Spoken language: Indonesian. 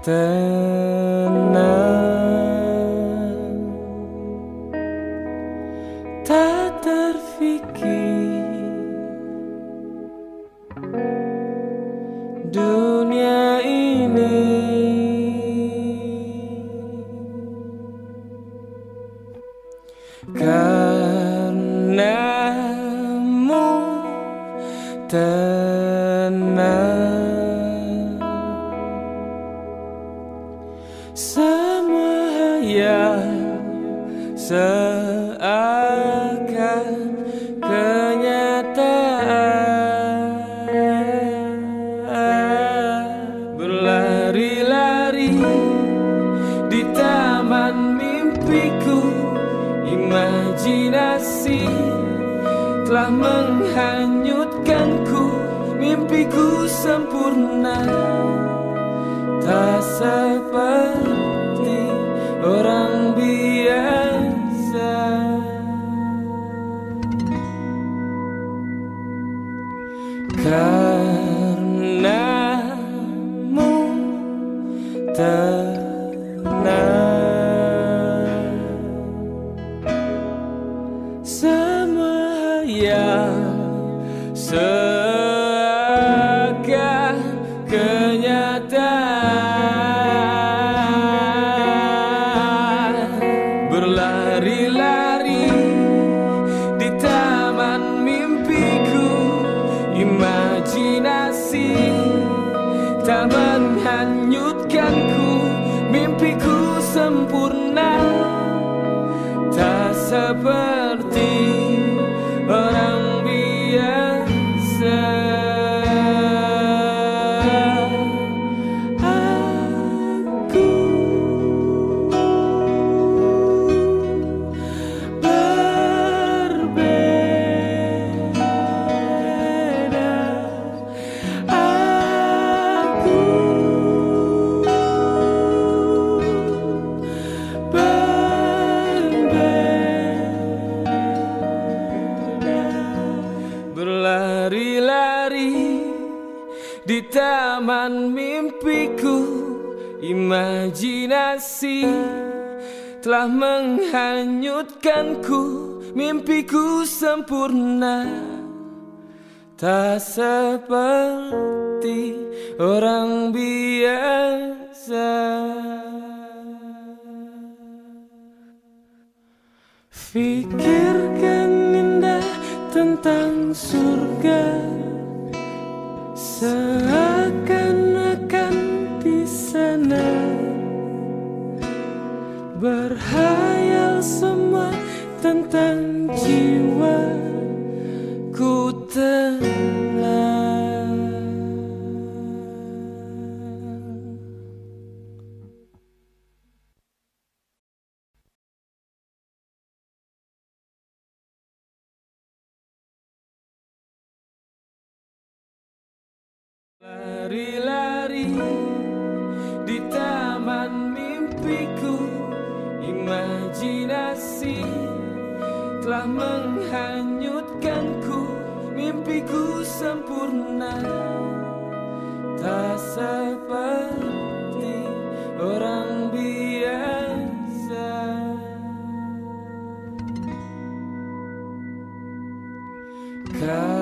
tenang, tak terfikir dunia ini karenamu tenang. Semua yang seakan kenyataan, berlari-lari di taman mimpiku. Imajinasi telah menghanyutkanku, mimpiku sempurna, tak seperti orang biasa. Karenamu tenang, semua yang seakan kenyataan, berlari-lari di taman mimpiku. Imajinasi tak menghanyutkanku, mimpiku sempurna, tak seperti orang biasa. Aku berbeda, aku berlari-lari di taman mimpiku. Imajinasi telah menghanyutkanku, mimpiku sempurna, tak seperti orang biasa. Fikirkan indah tentang surga, seakan-akan di sana berhayal semua tentang jiwa ku tenang. Lari-lari di taman mimpiku. Imajinasi telah menghanyutkanku, mimpiku sempurna, tak seperti orang biasa. Kau